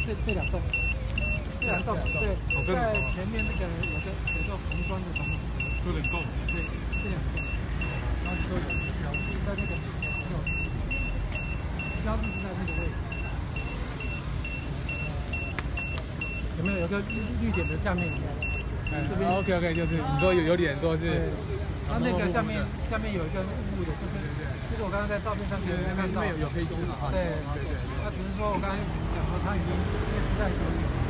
这两栋，对，在前面那个有个红砖的房子， 这两栋， 对，这两栋，然后你说有在那个标志是在那个位置，有没有个绿点的下面？这边 OK， 就是你说有点多是。 它那个下面有一个雾的，就是我刚刚在照片上面看到， 有黑猪嘛？ 对，那只是说我刚才讲说它已经因为实在有。